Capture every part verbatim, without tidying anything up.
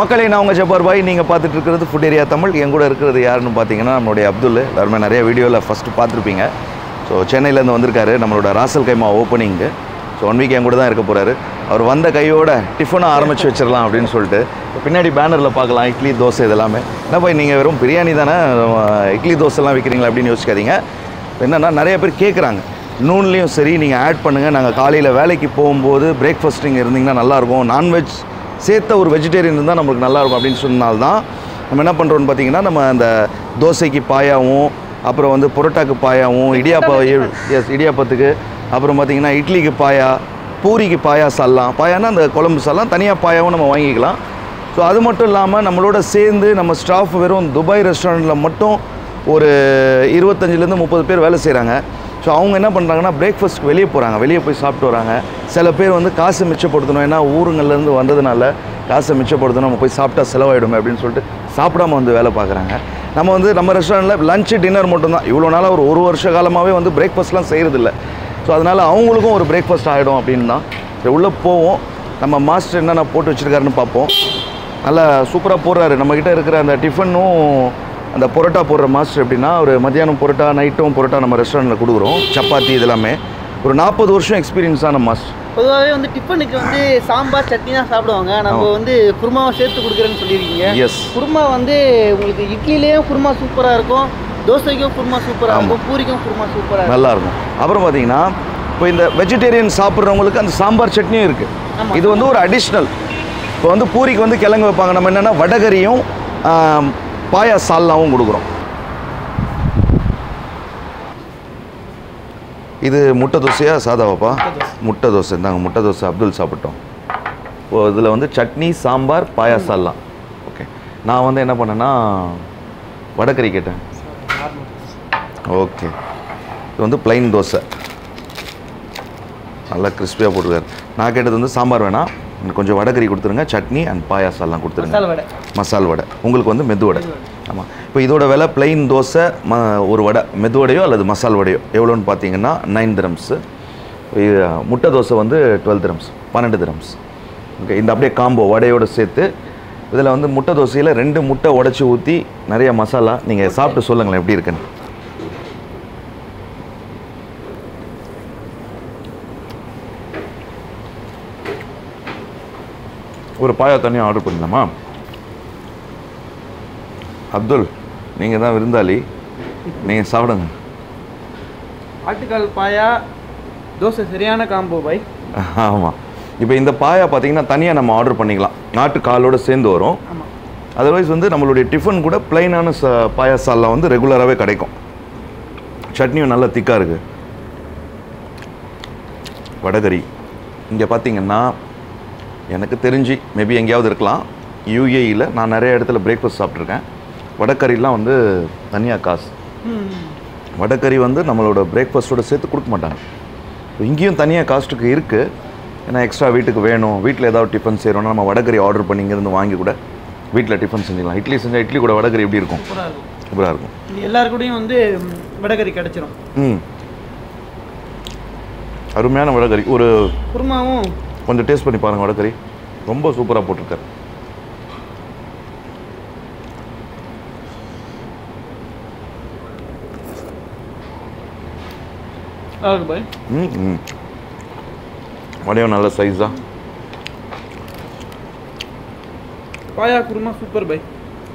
மக்களே, நான் உங்கள் ஜப்பார் பாய். நீங்கள் பார்த்துட்டு இருக்கிறது ஃபுட் ஏரியா தமிழ். என் கூட இருக்கிறது யாருன்னு பார்த்தீங்கன்னா நம்மளுடைய அப்துல். எல்லாருமே நிறைய வீடியோவில் ஃபஸ்ட்டு பார்த்துருப்பீங்க. ஸோ சென்னையிலேருந்து வந்திருக்காரு நம்மளோட Ras Al Khaimah opening. So one week என் கூட தான் இருக்க போகிறாரு. அவர் வந்த கையோட டிஃபனாக ஆரம்பித்து வச்சிடலாம் அப்படின்னு சொல்லிட்டு பின்னாடி பேனரில் பார்க்கலாம் இட்லி தோசை இதெல்லாமே. என்ன பாய், நீங்கள் வெறும் பிரியாணி தானே இட்லி தோசைலாம் விற்கிறீங்களா அப்படின்னு யோசிக்காதீங்க. என்னென்னா நிறைய பேர் கேட்குறாங்க, நூன்லேயும் சரி நீங்கள் ஆட் பண்ணுங்கள், நாங்கள் காலையில் வேலைக்கு போகும்போது பிரேக்ஃபாஸ்ட் இங்கே இருந்தீங்கன்னா நல்லாயிருக்கும், நான்வெஜ் சேர்த்த ஒரு வெஜிடேரியன் இருந்தால் நம்மளுக்கு நல்லாயிருக்கும் அப்படின்னு சொன்னால்தான் நம்ம என்ன பண்ணுறோன்னு பார்த்தீங்கன்னா, நம்ம அந்த தோசைக்கு பாயாவும், அப்புறம் வந்து புரோட்டாக்கு பாயாவும், இடியாப்பா எஸ் இடியாப்பத்துக்கு, அப்புறம் பார்த்திங்கன்னா இட்லிக்கு பாயா, பூரிக்கு பாயா சால்லாம், பாயானா அந்த குழம்பு சால்லாம் தனியாக பாயாவும் நம்ம வாங்கிக்கலாம். ஸோ அது மட்டும் இல்லாமல் நம்மளோட சேர்ந்து நம்ம ஸ்டாஃப் வெறும் துபாய் ரெஸ்டாரண்ட்டில் மட்டும் ஒரு இருபத்தஞ்சிலேருந்து முப்பது பேர் வேலை செய்கிறாங்க. ஸோ அவங்க என்ன பண்ணுறாங்கன்னா, பிரேக்ஃபாஸ்ட்க்கு வெளியே போகிறாங்க, வெளியே போய் சாப்பிட்டு வராங்க. சில பேர் வந்து காசு மிச்சப்படுத்தணும், ஏன்னா ஊருங்கள்லேருந்து வந்ததுனால காசை மிச்சப்படுத்தணும், நம்ம போய் சாப்பிட்டா செலவாயிடுமே அப்படின்னு சொல்லிட்டு சாப்பிடாம வந்து வேலை பார்க்குறாங்க. நம்ம வந்து நம்ம ரெஸ்டாரண்ட்டில் லஞ்சு டின்னர் மட்டும்தான். இவ்வளோ நாளாக ஒரு ஒரு வருஷ காலமாகவே வந்து பிரேக்ஃபாஸ்ட்லாம் செய்கிறதில்ல. ஸோ அதனால் அவங்களுக்கும் ஒரு பிரேக்ஃபாஸ்ட் ஆகிடும் அப்படின்னு தான். சரி, உள்ளே போவோம், நம்ம மாஸ்டர் என்னென்ன போட்டு வச்சுருக்காருன்னு பார்ப்போம். நல்லா சூப்பராக போடுறாரு. நம்மக்கிட்ட இருக்கிற அந்த டிஃபனும் அந்த பொரோட்டா போடுற மாஸ்டர் எப்படின்னா, ஒரு மத்தியானம் பொரோட்டா, நைட்டும் பொரோட்டா நம்ம ரெஸ்டாரண்ட்டில் கொடுக்குறோம், சப்பாத்தி இதெல்லாமே. ஒரு நாற்பது வருஷம் எக்ஸ்பீரியன்ஸான மாஸ்டர். பொதுவாகவே வந்து டிஃபனுக்கு வந்து சாம்பார் சட்னி தான் சாப்பிடுவாங்க. நம்ம வந்து குருமாவை சேர்த்து கொடுக்குறேன்னு சொல்லியிருக்கீங்க. எஸ், குருமா வந்து உங்களுக்கு இட்லிலேயும் குருமா சூப்பராக இருக்கும், தோசைக்கும் குருமா சூப்பராக இருக்கும், பூரிக்கும் குருமா சூப்பராக இருக்கும், நல்லாயிருக்கும். அப்புறம் பார்த்தீங்கன்னா, இப்போ இந்த வெஜிடேரியன் சாப்பிட்றவங்களுக்கு அந்த சாம்பார் சட்னியும் இருக்குது. இது வந்து ஒரு அடிஷ்னல். இப்போ வந்து பூரிக்கு வந்து கிழங்கு வைப்பாங்க, நம்ம என்னென்னா வடகரியும் பாயா சால்னாவும் கொடுக்குறோம். இது முட்டை தோசையா சாதாவாப்பா? முட்டை தோசை. இந்தாங்க முட்டை தோசை அப்துல் சாப்பிட்டோம். இப்போ இதில் வந்து சட்னி, சாம்பார், பாயா சால்லாம். ஓகே, நான் வந்து என்ன பண்ணேன்னா வடகரி கேட்டேன். ஓகே, இது வந்து பிளைன் தோசை, நல்லா கிறிஸ்பியாக போட்டுருக்காரு. நான் கேட்டது வந்து சாம்பார் வேணாம், கொஞ்சம் வடகரி கொடுத்துருங்க, சட்னி அண்ட் பாயாசாலாம் கொடுத்துருங்க, மசால் வடை. உங்களுக்கு வந்து மெது வடை. ஆமாம், இப்போ இதோட விலை பிளைன் தோசை ம ஒரு வடை, மெது வடையோ அல்லது மசால் வடையோ எவ்வளோன்னு பார்த்தீங்கன்னா நைன் திரம்ஸு. முட்டை தோசை வந்து டுவெல் திரம்ஸ், பன்னெண்டு திரம்ஸ். ஓகே, இந்த அப்படியே காம்போ வடையோடு சேர்த்து. இதில் வந்து முட்டை தோசையில் ரெண்டு முட்டை உடச்சி ஊற்றி நிறைய மசாலா. நீங்கள் சாப்பிட்டு சொல்லுங்களேன் எப்படி இருக்குன்னு. ஒரு பாயா தனியாக ஆர்டர் பண்ணிடலாமா? அப்துல், நீங்கள் தான் விருந்தாளி, நீங்கள் சாப்பிடுங்க. ஆட்டுக்கால் பாயா தோசை சரியான காம்போ பாய். ஆமாம், இப்போ இந்த பாயா பார்த்தீங்கன்னா தனியாக நம்ம ஆர்டர் பண்ணிக்கலாம், ஆட்டுக்காலோடு சேர்ந்து வரும். அதர்வைஸ் வந்து நம்மளுடைய டிஃபன் கூட பிளைனான ச பாயா சால்லாம் வந்து ரெகுலராகவே கிடைக்கும். சட்னியும் நல்லா திக்காக இருக்குது. வடகரி இங்கே பார்த்தீங்கன்னா எனக்கு தெரிஞ்சு மேபி எங்கேயாவது இருக்கலாம், யூஏஇயில் நான் நிறைய இடத்துல பிரேக்ஃபாஸ்ட் சாப்பிட்ருக்கேன். வடக்கறிலாம் வந்து தனியாக காசு. வடக்கறி வந்து நம்மளோட பிரேக்ஃபாஸ்ட்டோடு சேர்த்து கொடுக்க மாட்டாங்க. இங்கேயும் தனியாக காஸ்ட்டுக்கு இருக்குது. ஏன்னா எக்ஸ்ட்ரா வீட்டுக்கு வேணும், வீட்டில் ஏதாவது டிஃபன் செய்கிறோன்னா நம்ம வடக்கறி ஆர்டர் பண்ணி இங்கேருந்து வாங்கி கூட வீட்டில் டிஃபன் செஞ்சுக்கலாம். இட்லி செஞ்சால் இட்லி கூட வடக்கறி எப்படி இருக்கும்? சூப்பராக இருக்கும். எல்லாருக்கூடையும் வந்து வடக்கறி கிடச்சிரும். ம், அருமையான வடக்கறி. ஒரு குருமாவும் கொஞ்சம் டேஸ்ட் பண்ணி பாருங்கள். வடக்கறி ரொம்ப சூப்பராக போட்டிருக்காரு. ம் ம் வடையும் நல்ல சைஸா. பாயா குருமா சூப்பர் பை,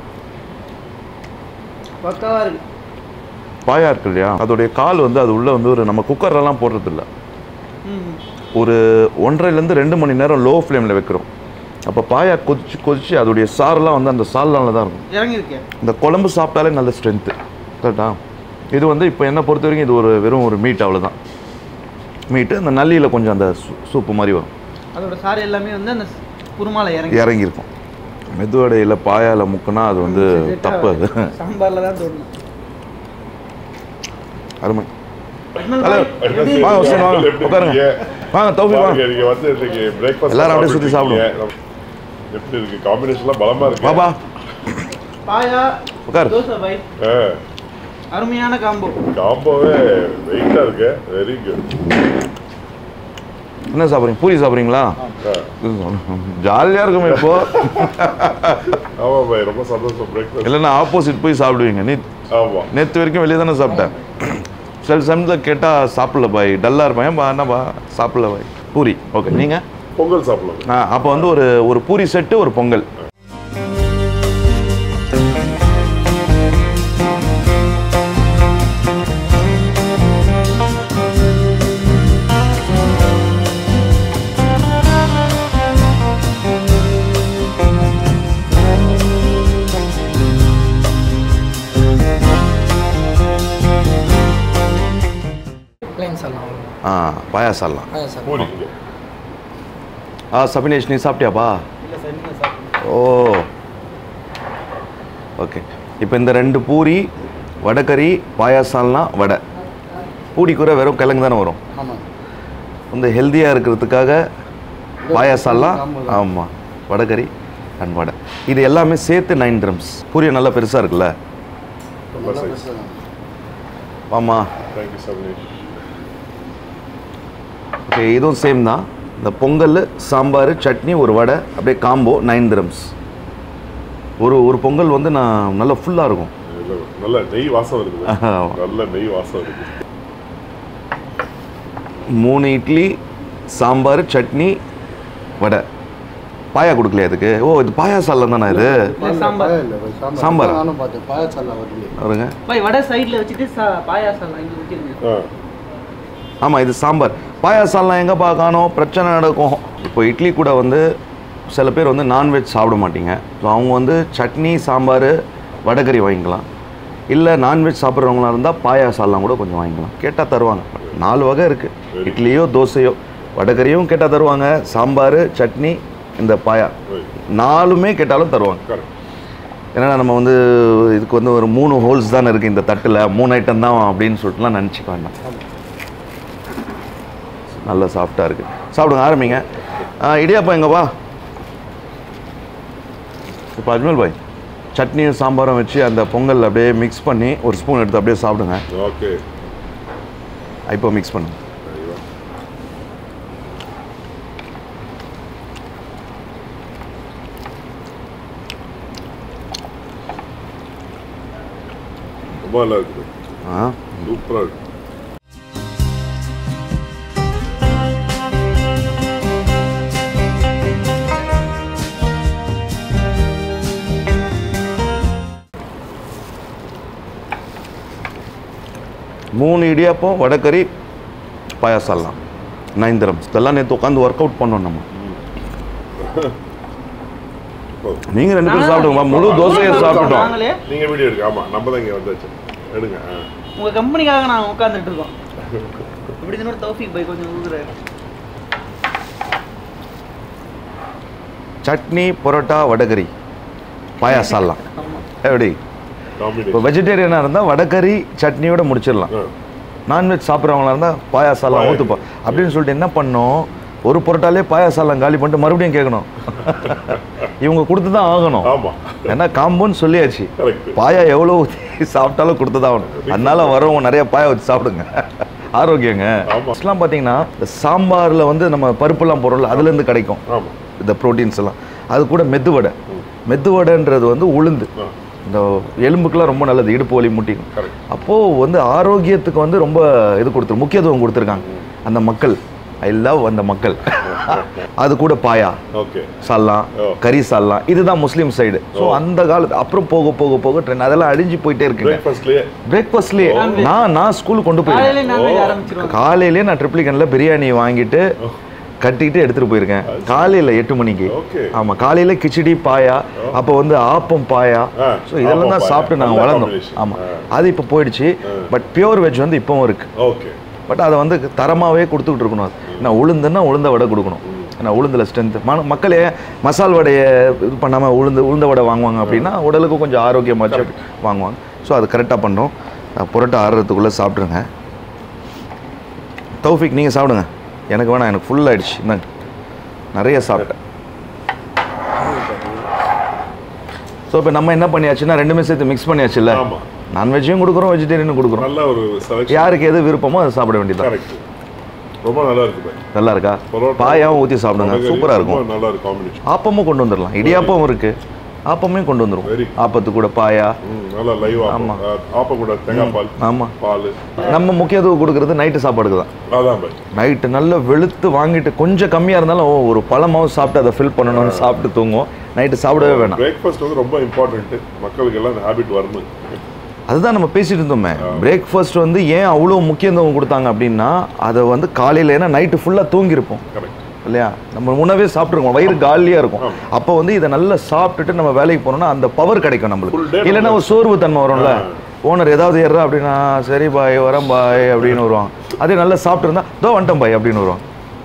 பக்காவாக இருக்கு. பாயா இருக்கு இல்லையா, அதோடைய கால் வந்து அது உள்ளே வந்து ஒரு நம்ம குக்கர்லாம் போடுறதில்ல. ஒரு ஒன்றரைலேருந்து ரெண்டு மணி நேரம் லோ ஃப்ளேமில் வைக்கிறோம். அப்போ பாயா கொதிச்சு கொதிச்சு அதோடைய சாரெல்லாம் வந்து அந்த சால்னால தான் இருக்கும் இறங்கியிருக்கேன். இந்த குழம்பு சாப்பிட்டாலே நல்ல ஸ்ட்ரென்த்து. கரெக்டா? இது வந்து இப்போ என்ன பொறுத்த வரைக்கும் இது ஒரு வெறும் ஒரு மீட், அவ்வளோதான் மீட்டு. அந்த நல்லியில் கொஞ்சம் அந்த சூப்பு மாதிரி வரும், அதோட சாறு எல்லாமே வந்து அந்த குருமால இறங்கி இறங்கியிருக்கும். மெதுவடையில் பாயால் முக்குனா அது வந்து தப்பு. அது சாம்பாரில் தான் தோணும். அருமை. வாங்க உஸ்மான், வாங்க உட்காருங்க. வாங்க தௌஃபீக், வாங்க. நீங்க வந்து இன்னைக்கு பிரேக்ஃபாஸ்ட் எல்லாரும் அப்படியே சுத்தி சாப்பிடுவோம். எப்படி இருக்கு? காம்பினேஷன்லாம் பலமா இருக்கு. பாபா பாயா உட்காரு. தோசை பை, அருமையான காம்போ. காம்போவே வெயிட்டா இருக்கு. Very good. என்ன சாப்பிட்றீங்க? பூரி சாப்பிட்றீங்களா? ஜாலியாக இருக்குமே இப்போ. ஆமாம் பாய், ரொம்ப சந்தோஷம். பிரேக்ஃபாஸ்ட் இல்லைன்னா ஆப்போசிட் போய் சாப்பிடுவீங்க. நீ ஆமாம், நேற்று வரைக்கும் வெளியே தானே சாப்பிட்டேன். சில சமயத்தில் கேட்டால் சாப்பிடல பாய், டல்லாக இருப்பேன். பா என்னப்பா சாப்பிடல பாய். பூரி. ஓகே, நீங்கள்? பொங்கல் சாப்பிடலாம். ஆ, அப்போ வந்து ஒரு ஒரு பூரி செட்டு, ஒரு பொங்கல். ஆ, பாயாசம்லாம். பூரிக்கு ஆ, சபினேஷ் நீ சாப்பிட்டியாப்பா? ஓ, ஓகே. இப்போ இந்த ரெண்டு பூரி, வடைக்கறி, பாயாசம்லாம் வடை. பூரி கூட வெறும் கிழங்கு தானே வரும். வந்து ஹெல்த்தியாக இருக்கிறதுக்காக பாயாசம்லாம். ஆமாம், வடைக்கறி அண்ட் வடை. இது எல்லாமே சேர்த்து நைன் ட்ரம்ஸ். பூரி நல்லா பெருசாக இருக்குல்ல? ரொம்ப சைஸ். ஆமாம். தேங்க்யூ சபினேஷ். ஓகே, இதுவும் சேம் தான். இந்த பொங்கல், சாம்பார், சட்னி, ஒரு வடை, அப்படியே காம்போ நைன் திரம்ஸ். ஒரு ஒரு பொங்கல் வந்து நான் நல்லா ஃபுல்லாக இருக்கும். நல்ல நெய் வாசம் இருக்குது. நல்ல நெய் வாசம் இருக்குது. மூணு இட்லி, சாம்பார், சட்னி, வடை. பாயா கொடுக்கலையா அதுக்கு? ஓ, இது பாயாசாலம் தானே இது? சாம்பார் வருங்க. வடை சைடில் வச்சுட்டு பாயாசம் இங்கே ஊற்றிருங்க. ஆமாம், இது சாம்பார். பாயாசம்லாம் எங்கே பார்க்கணும், பிரச்சனை நடக்கும். இப்போ இட்லி கூட வந்து சில பேர் வந்து நான்வெஜ் சாப்பிட மாட்டீங்க. ஸோ அவங்க வந்து சட்னி, சாம்பார், வடைக்கறி வாங்கிக்கலாம். இல்லை நான்வெஜ் சாப்பிட்றவங்களா இருந்தால் பாயாசம்லாம் கூட கொஞ்சம் வாங்கிக்கலாம். கேட்டால் தருவாங்க. நாலு வகை இருக்குது. இட்லியோ தோசையோ வடைக்கறியும் கேட்டால் தருவாங்க, சாம்பார், சட்னி, இந்த பாயா நாலுமே கேட்டாலும் தருவாங்க. ஏன்னா நம்ம வந்து இதுக்கு வந்து ஒரு மூணு ஹோல்ஸ் தானே இருக்குது இந்த தட்டில், மூணு ஐட்டம் தான் அப்படின்னு சொல்லிட்டுலாம் நினச்சிக்க வேண்டாம். நல்லா சாஃப்டாக இருக்குது. சாப்பிடுங்க, ஆரம்பிங்க. இடியாப்பா எங்கப்பா? இப்போ அஜ்மல் பாய், சட்னியும் சாம்பாரும் வச்சு அந்த பொங்கல் அப்படியே மிக்ஸ் பண்ணி ஒரு ஸ்பூன் எடுத்து அப்படியே சாப்பிடுங்க. ஓகே, இப்போ மிக்ஸ் பண்ணுங்க. ரொம்ப நல்லா இருக்குது. ஆ, சூப்பராக இருக்குது. மூணு இடியாப்பம், வடைக்கறி, பாயாசம்லாம் நைன் திரம்ஸ். இதெல்லாம் நேற்று உட்காந்து ஒர்க் அவுட் பண்ணோம் நம்ம. நீங்கள் ரெண்டு பேரும் சாப்பிடுங்க. முழு தோசையை சாப்பிட்டுட்டோம். நீங்கள் வீடியோ எடுக்க. ஆமாம், நம்ம தான் இங்கே வந்தாச்சு. எடுங்க. உங்கள் கம்பெனிக்காக நாங்கள் உட்காந்துட்டு இருக்கோம். இப்படி இன்னொரு தௌஃபிக் பை கொஞ்சம் ஊதுறாரு. சட்னி, பரோட்டா, வடைக்கறி, பாயாசம்லாம் எப்படி? இப்போ காம்பினேஷன். வெஜிடேரியனாக இருந்தால் வடைக்கறி சட்னியோட முடிச்சிடலாம். நான்வெஜ் சாப்பிட்றவங்களா இருந்தால் பாயாசம்லாம் ஊற்றுப்போம் அப்படின்னு சொல்லிட்டு என்ன பண்ணோம், ஒரு பரோட்டாலே பாயாசம்லாம் காலி பண்ணிட்டு மறுபடியும் கேட்கணும். இவங்க கொடுத்து தான் ஆகணும். ஆமாம், ஏன்னா காம்போன்னு சொல்லியாச்சு. பாயா எவ்வளோ ஊற்றி சாப்பிட்டாலும் கொடுத்து தான் ஆகணும். அதனால வரவங்க நிறைய பாயா வச்சு சாப்பிடுங்க. ஆரோக்கியங்க. ஃபஸ்ட்லாம் பார்த்தீங்கன்னா இந்த சாம்பாரில் வந்து நம்ம பருப்புலாம் போடுறோம்ல, அதுலேருந்து கிடைக்கும் இந்த ப்ரோட்டீன்ஸ் எல்லாம். அது கூட மெது வடை. மெது வடைன்றது வந்து உளுந்து, இந்த எலும்புக்கெல்லாம் ரொம்ப நல்லது, இடுப்பு வலி முட்டிக்கும். அப்போது வந்து ஆரோக்கியத்துக்கு வந்து ரொம்ப இது கொடுத்துரு முக்கியத்துவம் கொடுத்துருக்காங்க அந்த மக்கள். ஐ லவ் அந்த மக்கள். அது கூட பாயா, சால்லாம், கறி சால்லாம், இதுதான் முஸ்லீம் சைடு. ஸோ அந்த காலத்து அப்புறம் போக போக போக ட்ரெண்ட் அதெல்லாம் அழிஞ்சு போயிட்டே இருக்குங்க. பிரேக்ஃபாஸ்ட்லேயே நான் நான் ஸ்கூலுக்கு கொண்டு போயிருக்கேன். காலையிலேயே நான் ட்ரிப்ளிகனில் பிரியாணி வாங்கிட்டு கட்டிக்கிட்டு எடுத்துகிட்டு போயிருக்கேன் காலையில் எட்டு மணிக்கு. ஆமாம், காலையில் கிச்சடி, பாயா, அப்போ வந்து ஆப்பம், பாயா. ஸோ இதெல்லாம் தான் சாப்பிட்டு நாங்கள் வளர்ந்தோம். ஆமாம், அது இப்போ போயிடுச்சு. பட் பியூர் வெஜ் வந்து இப்போவும் இருக்குது. பட் அதை வந்து தரமாகவே கொடுத்துக்கிட்டு இருக்கணும். ஏன்னா உளுந்துன்னா உளுந்த வடை கொடுக்கணும். ஏன்னா உளுந்தில் ஸ்ட்ரென்த்து. ம மக்களே மசால் வடையை இது பண்ணாமல் உளுந்து உளுந்த வடை வாங்குவாங்க அப்படின்னா உடலுக்கு கொஞ்சம் ஆரோக்கியமாச்சு வாங்குவாங்க. ஸோ அது கரெக்டாக பண்ணுறோம். புரோட்டா ஆடுறதுக்குள்ளே சாப்பிட்ருங்க. தௌஃபிக் நீங்கள் சாப்பிடுங்க. எனக்கு வேணாம், எனக்கு ஃபுல் ஆகிடுச்சு. இந்தாங்க, நிறைய சாப்பிட்டேன். ஸோ இப்போ நம்ம என்ன பண்ணியாச்சுன்னா ரெண்டுமே சேர்த்து மிக்ஸ் பண்ணியாச்சுல்ல. நான்வெஜ்ஜையும் கொடுக்குறோம், வெஜிடேரியனும் கொடுக்குறோம். நல்ல ஒரு யாருக்கு எது விருப்பமோ அதை சாப்பிட வேண்டியது. ரொம்ப நல்லா இருக்கு. நல்லா இருக்கா? பாயாவும் ஊற்றி சாப்பிடுங்க, சூப்பராக இருக்கும். நல்லா இருக்கு காம்பினேஷன். ஆப்பமும் கொண்டு வந்துடலாம், இடியாப்பம் இருக்குது, ஆப்பமே கொண்டு வந்துடும். ஆப்பத்து கூட பாயா நல்லா லைவ். ஆமாம், ஆப்பம் கூட தேங்காய் பால். ஆமாம், பால். நம்ம முக்கியத்துவம் கொடுக்குறது நைட்டு சாப்பாடுக்கு தான். அதான் பை. நைட்டு நல்லா வெளுத்து வாங்கிட்டு கொஞ்சம் கம்மியாக இருந்தாலும் ஒரு பழமாவும் சாப்பிட்டு அதை ஃபில் பண்ணணும்னு சாப்பிட்டு தூங்குவோம். நைட்டு சாப்பிடவே வேணாம். பிரேக்ஃபாஸ்ட் வந்து ரொம்ப இம்பார்ட்டன்ட்டு, மக்களுக்கு எல்லாம் ஹேபிட் வரணும். அதுதான் நம்ம பேசிட்டு இருந்தோமே. பிரேக்ஃபாஸ்ட் வந்து ஏன் அவ்வளோ முக்கியத்துவம் கொடுத்தாங்க அப்படின்னா, அதை வந்து காலையில் ஏன்னா நைட்டு ஃபுல்லாக தூங்கியிருப்போம் இல்லையா, நம்ம உணவே சாப்பிட்ருக்கோம், வயிறு காலியாக இருக்கும். அப்போ வந்து இதை நல்லா சாப்பிட்டுட்டு நம்ம வேலைக்கு போனோம்னா அந்த பவர் கிடைக்கும் நம்மளுக்கு. இல்லைன்னா ஒரு சோர்வு தன்மை வரும்ல. ஓனர் ஏதாவது ஏறா அப்படின்னா சரி பாய் வரேன் பாய் அப்படின்னு வருவாங்க. அதே நல்லா சாப்பிட்டு இருந்தா தோ வந்துட்டேன் பாய் அப்படின்னு வருவான்.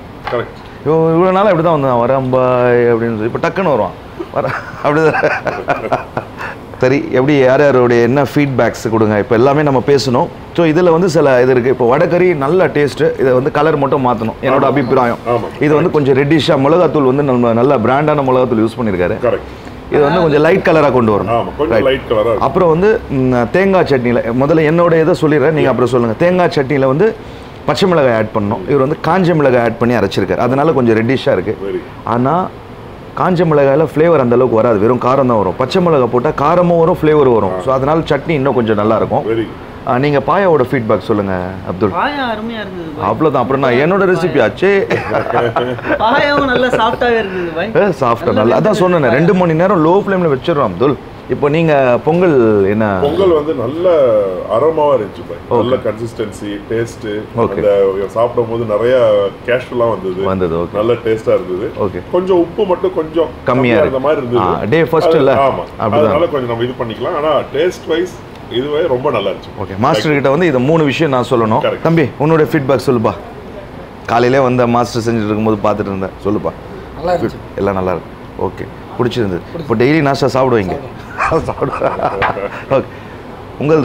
இவ்வளோ நாள் அப்படி தான் வந்தான், வரேன் பாய் அப்படின்னு சொல்லி இப்போ டக்குன்னு வருவான் வர அப்படிதான். சரி, எப்படி யார் யாருடைய என்ன ஃபீட்பேக்ஸ் கொடுங்க. இப்போ எல்லாமே நம்ம பேசணும். ஸோ இதில் வந்து சில இது இருக்குது. இப்போ வடகறி நல்ல டேஸ்ட்டு, இதை வந்து கலர் மட்டும் மாற்றணும் என்னோட அபிப்பிராயம். இது வந்து கொஞ்சம் ரெட்டிஷாக மிளகாத்தூள் வந்து நம்ம நல்ல பிராண்டான மிளகாத்தூள் யூஸ் பண்ணியிருக்காரு. இது வந்து கொஞ்சம் லைட் கலராக கொண்டு வரணும். அப்புறம் வந்து தேங்காய் சட்னியில் முதல்ல என்னோட இதை சொல்லிடுறேன், நீங்கள் அப்புறம் சொல்லுங்கள். தேங்காய் சட்னியில் வந்து பச்சை மிளகாய் ஆட் பண்ணணும். இவர் வந்து காஞ்ச மிளகாய் ஆட் பண்ணி அரைச்சிருக்காரு, அதனால கொஞ்சம் ரெட்டிஷாக இருக்குது. ஆனால் காஞ்ச மிளகாயில் ஃப்ளேவர் அந்த அளவுக்கு வராது, வெறும் காரம் தான் வரும். பச்சை மிளகாய் போட்டால் காரமும் வரும், ஃப்ளேவர் வரும். ஸோ அதனால சட்னி இன்னும் கொஞ்சம் நல்லாயிருக்கும். நீங்கள் பாயாவோட ஃபீட்பேக் சொல்லுங்கள் அப்துல். பாயா அருமையாக இருந்தது. அவ்வளோதான். அப்புறம் நான் என்னோட ரெசிபி ஆச்சு. பாயாவும் நல்லா சாஃப்டாகவே இருந்தது. சாஃப்டாக நல்லா அதான் சொன்னேன், ரெண்டு மணி நேரம் லோ ஃப்ளேமில் வச்சிடறோம் அப்துல். இப்போ நீங்கள் பொங்கல் என்ன? பொங்கல் வந்து நல்ல அரோமாவாக இருந்துச்சு பாய், நல்ல கன்சிஸ்டன்சி, டேஸ்ட்டு. அந்த சாப்பிடும் போது நிறைய கேஷ்லாம் வந்தது வந்தது ஓகே, நல்ல டேஸ்ட்டாக இருந்தது. ஓகே, கொஞ்சம் உப்பு மட்டும் கொஞ்சம் கம்மியாக இருந்த மாதிரி இருந்தது டே ஃபர்ஸ்ட் இல்லை. ஆமாம், அதனால கொஞ்சம் நம்ம இது பண்ணிக்கலாம். ஆனால் டேஸ்ட் வைஸ் இதுவே ரொம்ப நல்லா இருந்துச்சு. ஓகே, மாஸ்டர் கிட்ட வந்து இது மூணு விஷயம் நான் சொல்லணும். தம்பி உன்னோட ஃபீட்பேக் சொல்லுப்பா. காலையிலே வந்த மாஸ்டர் செஞ்சுட்டு இருக்கும்போது பார்த்துட்டு இருந்தேன், சொல்லுப்பா. நல்லா இருக்கு, எல்லாம் நல்லா இருக்கு. ஓகே, பிடிச்சிருந்தது. இப்போ டெய்லி நாஸ்டா சாப்பிடுவீங்க? சாப்பிடுவேன். ஓகே, உங்களது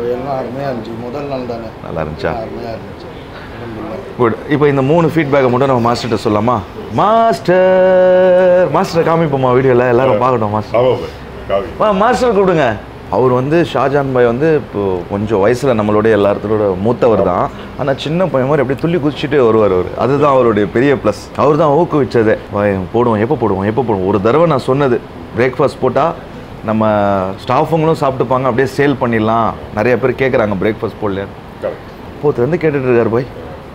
முதல் நாள் தானே நல்லா இருந்துச்சா? குட். இப்போ இந்த மூணு ஃபீட்பேக்கை மட்டும் நம்ம மாஸ்டர்கிட்ட சொல்லலாமா? மாஸ்டர் மாஸ்டர் காமிப்போமா வீடியோவில், எல்லாரும் பார்க்கட்டும். மாஸ்டர் மாஸ்டர் கூப்பிடுங்க. அவர் வந்து ஷாஜான் பாய் வந்து இப்போ கொஞ்சம் வயசில் நம்மளுடைய எல்லாத்தோட மூத்தவர் தான். ஆனால் சின்ன பையன் மாதிரி அப்படியே துள்ளி குதிச்சுட்டு வருவார் அவர். அதுதான் அவருடைய பெரிய ப்ளஸ். அவர் தான் ஊக்குவிச்சதே. போடுவோம், எப்போ போடுவோம் எப்போ போடுவோம். ஒரு தடவை நான் சொன்னது, பிரேக்ஃபாஸ்ட் போட்டால் நம்ம ஸ்டாஃபுங்களும் சாப்பிட்டுப்பாங்க, அப்படியே சேல் பண்ணிடலாம். நிறைய பேர் கேட்குறாங்க பிரேக்ஃபாஸ்ட் போடல. போத்துலேருந்து கேட்டுட்டு இருக்காரு பாய்.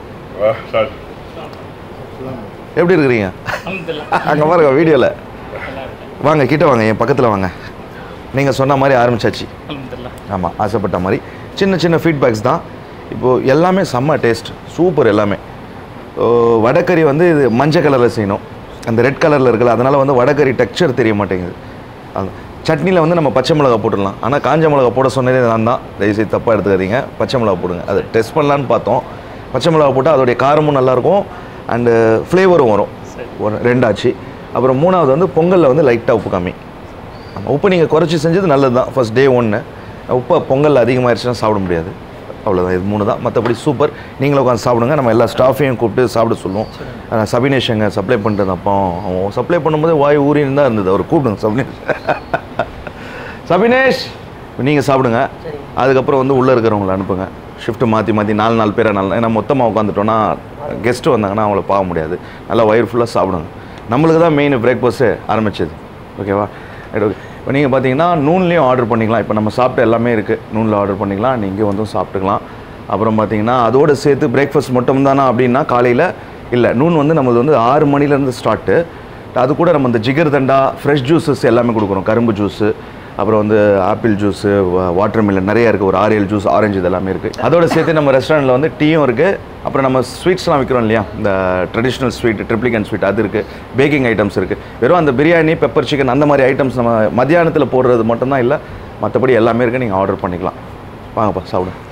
எப்படி இருக்கிறீங்க? அங்கே பாருங்க வீடியோவில். வாங்க கிட்ட வாங்க, என் பக்கத்தில் வாங்க. நீங்கள் சொன்ன மாதிரி ஆரம்பிச்சாச்சு. ஆமாம், ஆசைப்பட்ட மாதிரி சின்ன சின்ன ஃபீட்பேக்ஸ் தான். இப்போது எல்லாமே செம்ம டேஸ்ட், சூப்பர். எல்லாமே வடகறி வந்து இது மஞ்சள் கலரில் செய்யணும், அந்த ரெட் கலரில் இருக்குல்ல, அதனால் வந்து வடகறி டெக்ஸ்சர் தெரிய மாட்டேங்குது. அது சட்னியில் வந்து நம்ம பச்சை மிளகா போட்டுடலாம். ஆனால் காஞ்ச மிளகா போட சொன்னதே நான் தான், தயவுசெய்து தப்பாக எடுத்துக்காதீங்க. பச்சை மிளகா போடுங்க. அது டெஸ்ட் பண்ணலான்னு பார்த்தோம். பச்சை மிளகா போட்டால் அதோடைய காரமும் நல்லாயிருக்கும், அண்டு ஃப்ளேவரும் வரும். ஒரு ரெண்டாச்சு. அப்புறம் மூணாவது வந்து பொங்கலில் வந்து லைட்டாக உப்பு கம்மி. உப்பு நீங்கள் குறைச்சி செஞ்சது நல்லது தான். ஃபர்ஸ்ட் டே ஒன்று உப்பு பொங்கல் அதிகமாகிடுச்சுன்னா சாப்பிட முடியாது. அவ்வளோதான், இது மூணு தான். மற்றபடி சூப்பர். நீங்களும் உட்காந்து சாப்பிடுங்க. நம்ம எல்லா ஸ்டாஃபையும் கூப்பிட்டு சாப்பிட சொல்லுவோம். சபினேஷ் எங்க சப்ளை பண்ணுறது, அப்போ அவன் சப்ளை பண்ணும்போது வாய் ஊறின்னு தான் இருந்தது. அவர் கூப்பிடுங்க சபினேஷ். சபினேஷ் நீங்கள் சாப்பிடுங்க. அதுக்கப்புறம் வந்து உள்ளே இருக்கிறவங்களை அனுப்புங்க. ஷிஃப்ட்டு மாற்றி மாற்றி நாலு நாலு பேரை நல்லா, ஏன்னா மொத்தமாக உட்காந்துட்டோன்னா கெஸ்ட்டு வந்தாங்கன்னா அவங்கள பார்க்க முடியாது. நல்லா வயிறு ஃபுல்லாக சாப்பிடுங்க. நம்மளுக்கு தான் மெயின் பிரேக்ஃபாஸ்ட்டு ஆரம்பிச்சது. ஓகேவா? ரைட். ஓகே, இப்போ நீங்கள் பார்த்தீங்கன்னா நூன்லேயும் ஆர்டர் பண்ணிக்கலாம். இப்போ நம்ம சாப்பிட்ட எல்லாமே இருக்குது, நூனில் ஆர்டர் பண்ணிக்கலாம். நீங்கள் வந்து சாப்பிட்டுக்கலாம். அப்புறம் பார்த்தீங்கன்னா அதோடு சேர்த்து பிரேக்ஃபாஸ்ட் மட்டும் தானா அப்படின்னா காலையில் இல்லை, நூன் வந்து நம்மளது வந்து ஆறு மணிலேருந்து ஸ்டார்ட்டு. அது கூட நம்ம இந்த ஜிகர் தண்டா, ஃப்ரெஷ் ஜூஸஸ் எல்லாமே கொடுக்குறோம். கரும்பு ஜூஸு, அப்புறம் வந்து ஆப்பிள் ஜூஸு, வாட்டர் மில்லன் நிறையா இருக்குது. ஒரு ஆறு ஏழு ஜூஸ், ஆரஞ்சு இது எல்லாமே இருக்குது. அதோடு சேர்த்து நம்ம ரெஸ்டாரண்ட்டில் வந்து டீயும் இருக்குது. அப்புறம் நம்ம ஸ்வீட்ஸ்லாம் விற்கிறோம் இல்லையா, இந்த ட்ரெடிஷ்னல் ஸ்வீட், ட்ரிப்ளிகன் ஸ்வீட் அது இருக்குது. பேக்கிங் ஐட்டம்ஸ் இருக்குது. வெறும் அந்த பிரியாணி, பெப்பர் சிக்கன் அந்த மாதிரி ஐட்டம்ஸ் நம்ம மத்தியானத்தில் போடுறது மட்டும்தான் இல்லை, மற்றபடி எல்லாமே இருக்குது. நீங்கள் ஆர்டர் பண்ணிக்கலாம். வாங்கப்பா சாப்பிடுங்க.